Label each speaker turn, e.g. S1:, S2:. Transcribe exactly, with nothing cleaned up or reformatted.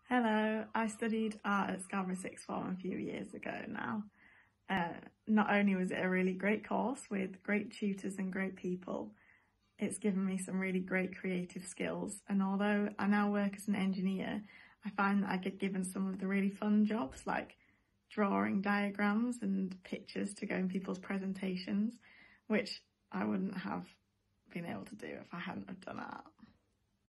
S1: Hello, I studied art at Scarborough Sixth Form a few years ago now. Uh, not only was it a really great course with great tutors and great people, it's given me some really great creative skills. And although I now work as an engineer, I find that I get given some of the really fun jobs like drawing diagrams and pictures to go in people's presentations, which I wouldn't have been able to do if I hadn't have done art.